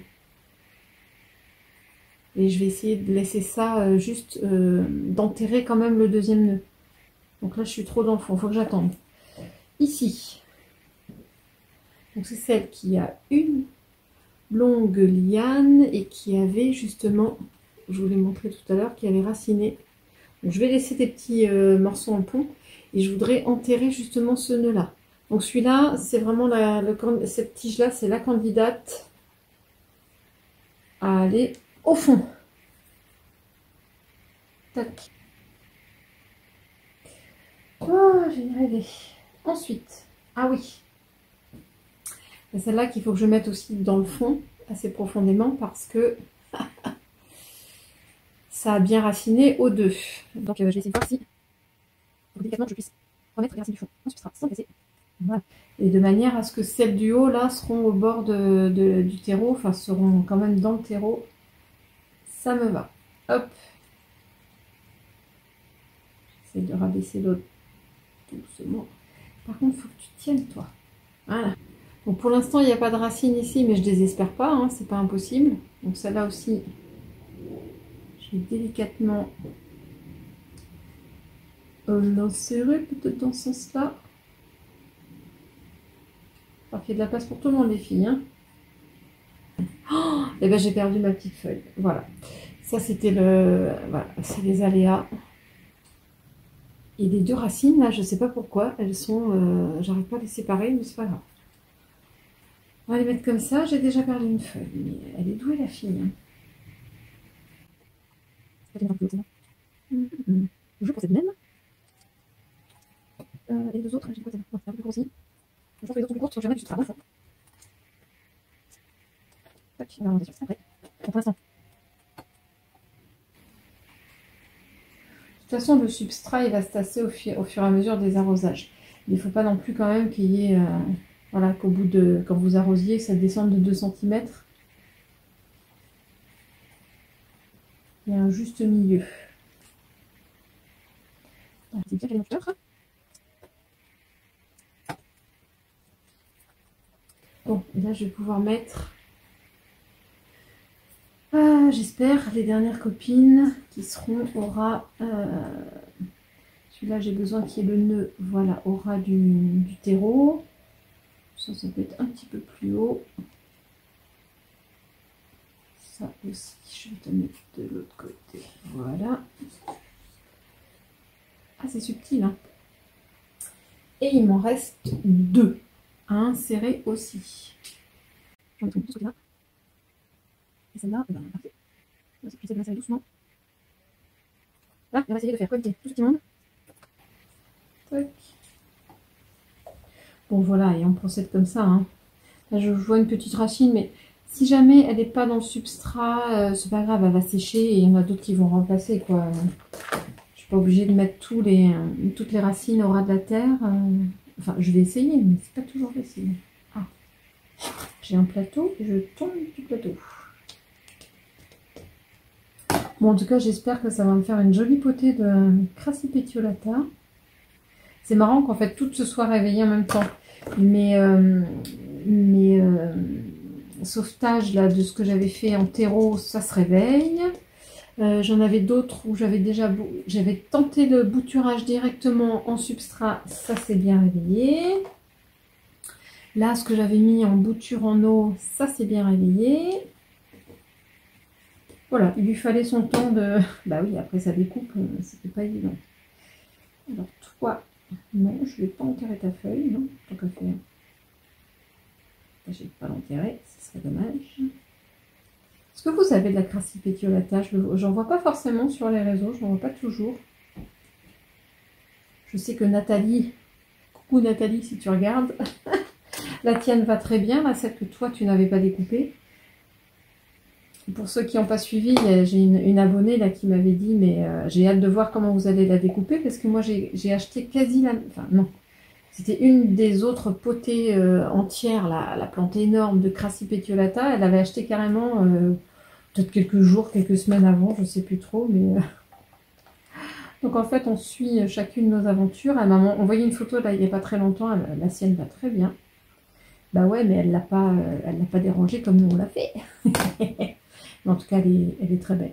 et je vais essayer de laisser ça juste d'enterrer quand même le deuxième nœud. Donc là je suis trop dans le fond, il faut que j'attende. Ici, donc c'est celle qui a une longue liane et qui avait justement, je vous l'ai montré tout à l'heure, qui avait raciné. Donc, je vais laisser des petits morceaux en pont et je voudrais enterrer justement ce nœud là. Donc celui-là, c'est vraiment cette tige là, c'est la candidate à aller au fond. Tac. Oh, j'ai y arrivé. Ensuite, ah oui. C'est celle-là qu'il faut que je mette aussi dans le fond, assez profondément, parce que ça a bien raciné aux deux. Donc, je vais essayer de voir si, délicatement, je puisse remettre les racines du fond en substrat sans casser. Voilà. Et de manière à ce que celles du haut, là, seront au bord du terreau, enfin, seront quand même dans le terreau. Ça me va. Hop. J'essaie de rabaisser l'autre doucement. Par contre, il faut que tu tiennes, toi. Voilà. Bon, pour l'instant, il n'y a pas de racines ici, mais je désespère pas, hein, c'est pas impossible. Donc celle-là aussi, je vais délicatement l'insérer peut-être dans ce sens-là. Alors qu'il y a de la place pour tout le monde, les filles. Hein. Oh, et ben j'ai perdu ma petite feuille. Voilà. Ça, c'était le... Voilà, c'est les aléas. Et les deux racines, là, je sais pas pourquoi, elles sont... J'arrive pas à les séparer, mais c'est pas grave. On va les mettre comme ça. J'ai déjà perdu une feuille, mais elle est douée, la fille. Hein. Je pour cette même. Et les deux autres, j'ai pas c'est un peu plus grossi. Je pense que les autres sont plus courtes, donc je vais mettre du substrat dans le fond. Tac, on va remonter sur ça après. Pour l'instant. De toute façon, le substrat, il va se tasser au fur et à mesure des arrosages. Il ne faut pas non plus quand même qu'il y ait... voilà, qu'au bout de... Quand vous arrosiez, que ça descende de 2 cm. Il y a un juste milieu. C'est bien qu'elle est dans le Bon, et là, je vais pouvoir mettre... j'espère les dernières copines qui seront au ras. Celui-là, j'ai besoin qu'il y ait le nœud, voilà, au ras du terreau. Ça peut être un petit peu plus haut. Ça aussi, je vais te mettre de l'autre côté. Voilà. Ah, c'est subtil, hein. Et il m'en reste 2 à insérer aussi. J'en mets tout ce côté-là. Et celle-là, ben, parfait. J'essaie de l'insérer doucement. Là, on va essayer de faire cohabiter tout ce petit monde. Tac. Bon, voilà, et on procède comme ça. Hein. Là, je vois une petite racine, mais si jamais elle n'est pas dans le substrat, c'est pas grave, elle va sécher et il y en a d'autres qui vont remplacer, quoi. Je suis pas obligée de mettre toutes les racines au ras de la terre. Enfin, je vais essayer, mais c'est pas toujours facile. Ah, j'ai un plateau et je tombe du plateau. Bon, en tout cas, j'espère que ça va me faire une jolie potée de Crassipétiolata. C'est marrant qu'en fait, toutes se soient réveillées en même temps. Mes sauvetages là, de ce que j'avais fait en terreau, ça se réveille. J'en avais d'autres où j'avais tenté le bouturage directement en substrat, ça s'est bien réveillé. Là, ce que j'avais mis en bouture en eau, ça s'est bien réveillé. Voilà, il lui fallait son temps de... Bah oui, après ça découpe, c'était pas évident. Alors toi, non, je vais pas enterrer ta feuille, non, tant qu'à faire. Je vais pas l'enterrer, ce serait dommage. Est-ce que vous avez de la Crassipétiolata? J'en vois pas forcément sur les réseaux, j'en vois pas toujours. Je sais que Nathalie, coucou Nathalie si tu regardes, la tienne va très bien, là, celle que toi tu n'avais pas découpée. Pour ceux qui n'ont pas suivi, j'ai une abonnée là qui m'avait dit, mais j'ai hâte de voir comment vous allez la découper, parce que moi j'ai acheté quasi la... Enfin non, c'était une des autres potées entières, la plante énorme de Crassipétiolata. Elle avait acheté carrément, peut-être quelques jours, quelques semaines avant, je sais plus trop, mais... Donc en fait, on suit chacune nos aventures. Elle m'a envoyé une photo là, il n'y a pas très longtemps, la sienne va très bien. Bah ouais, mais elle l'a pas dérangée comme nous on l'a fait. Mais en tout cas, elle est très belle.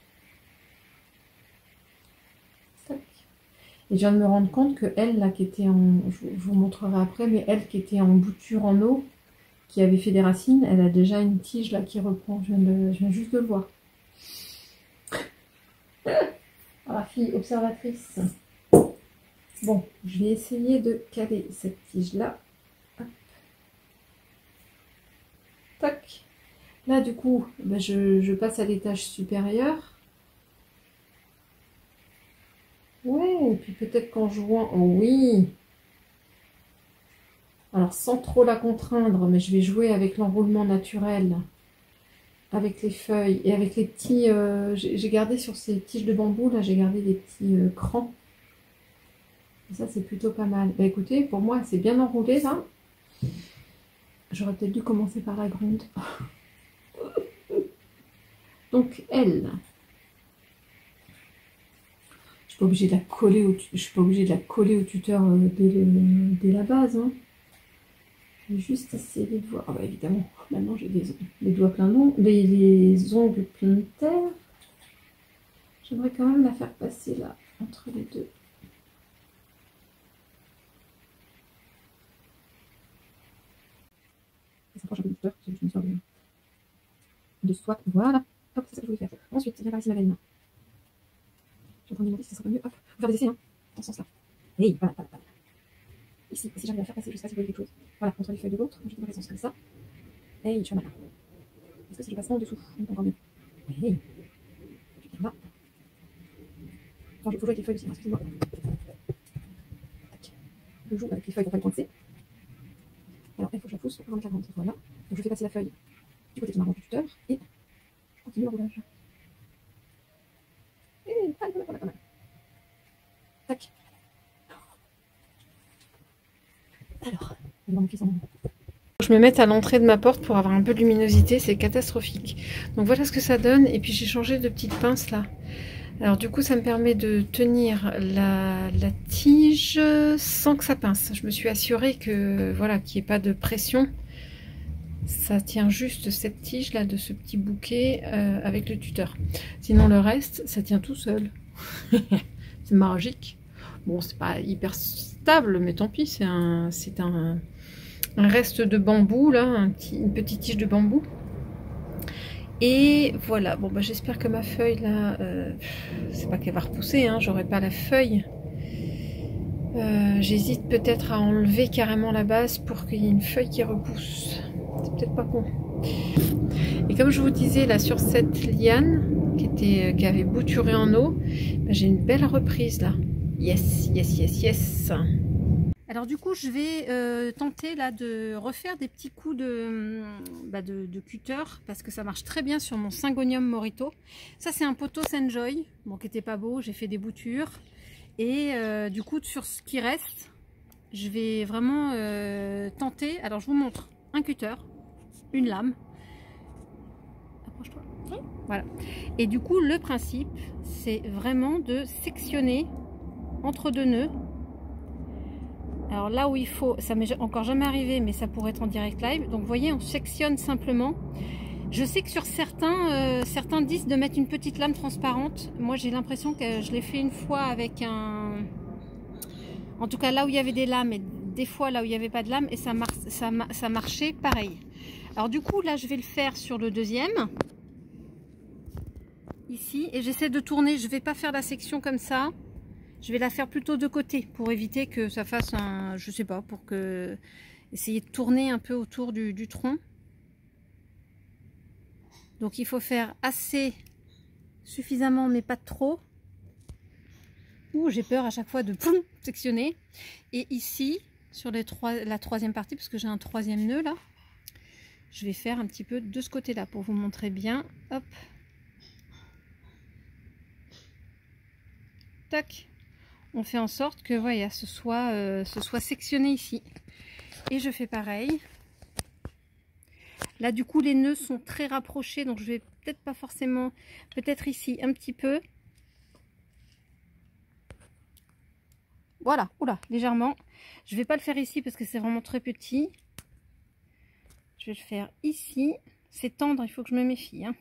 Et je viens de me rendre compte que elle, là, qui était en... Je vous montrerai après, mais elle qui était en bouture en eau, qui avait fait des racines, elle a déjà une tige là qui reprend. Je viens juste de le voir. Ah, fille observatrice. Bon, je vais essayer de caler cette tige-là. Tac. Là, du coup, ben je passe à l'étage supérieur. Ouais, et puis peut-être qu'en jouant... Oh oui. Alors, sans trop la contraindre, mais je vais jouer avec l'enroulement naturel, avec les feuilles et avec les petits... j'ai gardé sur ces tiges de bambou, là, j'ai gardé des petits crans. Et ça, c'est plutôt pas mal. Bah écoutez, pour moi, c'est bien enroulé, là. J'aurais peut-être dû commencer par la gronde. Donc, elle... Je suis pas obligée de la coller je suis pas obligée de la coller au tuteur dès la base, hein. Je vais juste essayer de voir. Ah bah évidemment, maintenant j'ai les doigts pleins d'ongles, les ongles pleins de terre. J'aimerais quand même la faire passer là, entre les deux. Ça s'approche un peu du tuteur, c'est juste une histoire de swap. Voilà. Hop, c'est ça que je voulais faire. Ensuite, viens par ici ma veine. Je suis en train de me demander si ça serait pas mieux. Hop, faut faire des essais, hein, dans ce sens-là. Et voilà, voilà, voilà. Ici, si j'arrive à faire passer, je sais pas si vous voyez quelque chose. Voilà, entre les feuilles de l'autre, je vais dans le sens comme ça. Et je suis malin. Est-ce que si je passe en dessous, encore mieux. Hey. Je viens là. Enfin, il faut jouer avec les feuilles aussi, hein, excusez-moi. Je joue avec les feuilles pour pas le coincer. Alors, il faut que je la pousse pour prendre la 40. Voilà. Donc, je fais passer la feuille du côté qui m'arrange du tuteur et je continue le roulage. Et pas mal. Tac. Alors, je me mets à l'entrée de ma porte pour avoir un peu de luminosité, c'est catastrophique. Donc voilà ce que ça donne. Et puis j'ai changé de petite pince là. Alors du coup ça me permet de tenir la tige sans que ça pince. Je me suis assurée que voilà, qu'il n'y ait pas de pression. Ça tient juste cette tige là de ce petit bouquet avec le tuteur. Sinon le reste ça tient tout seul. C'est magique. Bon, c'est pas hyper stable, mais tant pis, c'est un reste de bambou là, une petite tige de bambou. Et voilà, bon bah j'espère que ma feuille là, c'est pas qu'elle va repousser, hein, j'aurai pas la feuille. J'hésite peut-être à enlever carrément la base pour qu'il y ait une feuille qui repousse. C'est peut-être pas con. Et comme je vous disais là sur cette liane qui avait bouturé en eau, bah, j'ai une belle reprise là. Yes, yes, yes, yes. Alors du coup je vais tenter là de refaire des petits coups de cutter parce que ça marche très bien sur mon Syngonium Morito. Ça c'est un poteau Senjoy, bon qui était pas beau, j'ai fait des boutures et du coup sur ce qui reste je vais vraiment tenter. Alors je vous montre un cutter, une lame, approche-toi, voilà, et du coup le principe c'est vraiment de sectionner entre deux nœuds. Alors là où il faut, ça m'est encore jamais arrivé, mais ça pourrait être en direct live. Donc vous voyez, on sectionne simplement. Je sais que sur certains disent de mettre une petite lame transparente. Moi j'ai l'impression que je l'ai fait une fois avec un... En tout cas là où il y avait des lames et des fois là où il n'y avait pas de lame, et ça marchait pareil. Alors du coup là je vais le faire sur le deuxième. Ici, et j'essaie de tourner, je ne vais pas faire la section comme ça. Je vais la faire plutôt de côté pour éviter que ça fasse un... Je sais pas, pour que... Essayer de tourner un peu autour du tronc. Donc il faut faire assez suffisamment, mais pas trop. Ouh, j'ai peur à chaque fois de sectionner. Et ici, sur la troisième partie, parce que j'ai un troisième nœud là, je vais faire un petit peu de ce côté-là pour vous montrer bien. Hop. Tac. On fait en sorte que voilà, ce soit sectionné ici. Et je fais pareil. Là du coup les nœuds sont très rapprochés, donc je vais peut-être pas forcément, peut-être ici un petit peu. Voilà, oula, légèrement. Je vais pas le faire ici parce que c'est vraiment très petit. Je vais le faire ici. C'est tendre, il faut que je me méfie, hein.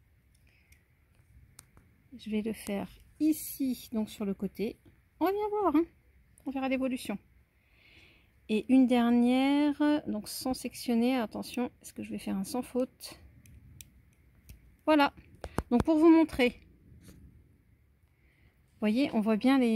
Je vais le faire ici, donc sur le côté. On va bien voir, hein. On verra l'évolution. Et une dernière, donc sans sectionner, attention, est-ce que je vais faire un sans faute? Voilà, donc pour vous montrer, vous voyez, on voit bien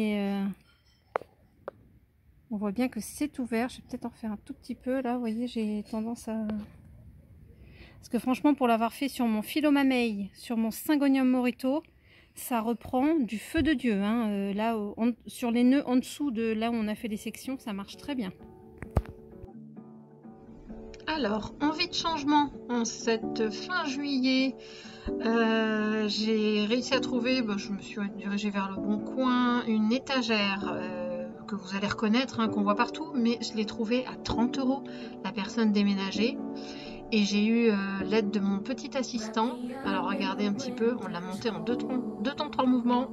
on voit bien que c'est ouvert. Je vais peut-être en refaire un tout petit peu, là, vous voyez, j'ai tendance à... Parce que franchement, pour l'avoir fait sur mon Philomamei, sur mon Syngonium Morito, ça reprend du feu de Dieu. Hein. Là, sur les nœuds en dessous de là où on a fait les sections, ça marche très bien. Alors, envie de changement en cette fin juillet, j'ai réussi à trouver, je me suis dirigée vers le Bon Coin, une étagère que vous allez reconnaître, hein, qu'on voit partout, mais je l'ai trouvée à 30 €, la personne déménagée. Et j'ai eu l'aide de mon petit assistant. Alors regardez un petit peu, on l'a monté en deux temps, 3 mouvements.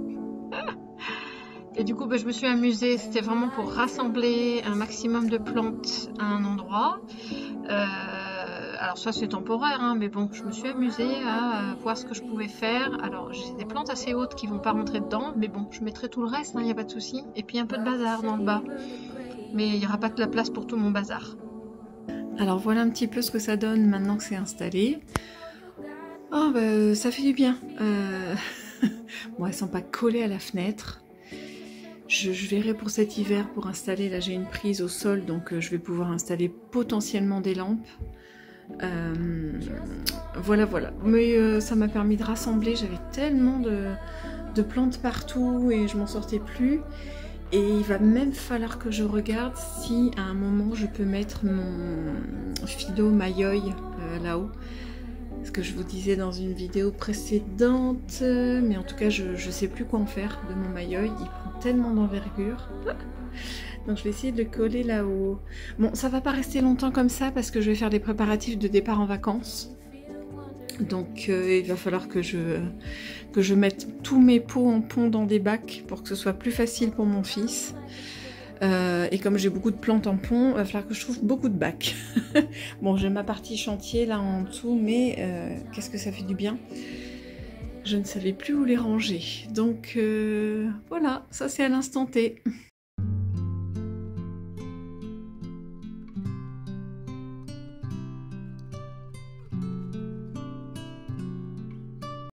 Et du coup, je me suis amusée, c'était vraiment pour rassembler un maximum de plantes à un endroit. Alors ça c'est temporaire, hein, mais bon, je me suis amusée à voir ce que je pouvais faire. Alors j'ai des plantes assez hautes qui vont pas rentrer dedans, mais bon, je mettrai tout le reste, il n'y a pas de souci. Et puis un peu de bazar dans le bas. Mais il n'y aura pas de la place pour tout mon bazar. Alors voilà un petit peu ce que ça donne maintenant que c'est installé. Oh ça fait du bien. Bon, elles sont pas collées à la fenêtre. Je verrai pour cet hiver pour installer, là j'ai une prise au sol, donc je vais pouvoir installer potentiellement des lampes. Voilà. Mais ça m'a permis de rassembler, j'avais tellement de plantes partout et je m'en sortais plus. Et il va même falloir que je regarde si à un moment je peux mettre mon philo Mayoi là-haut. Ce que je vous disais dans une vidéo précédente, mais en tout cas je sais plus quoi en faire de mon Mayoi, il prend tellement d'envergure. Donc je vais essayer de le coller là-haut. Bon, ça va pas rester longtemps comme ça parce que je vais faire des préparatifs de départ en vacances. Donc il va falloir que je mette tous mes pots en pont dans des bacs pour que ce soit plus facile pour mon fils. Et comme j'ai beaucoup de plantes en pont, il va falloir que je trouve beaucoup de bacs. Bon, j'ai ma partie chantier là en dessous, mais qu'est-ce que ça fait du bien. Je ne savais plus où les ranger. Donc voilà, ça c'est à l'instant T.